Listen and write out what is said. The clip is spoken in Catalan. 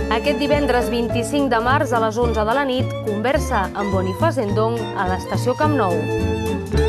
Aquest divendres 25 de març a les 11 de la nit conversa amb Boniface Ndong a l'estació Camp Nou.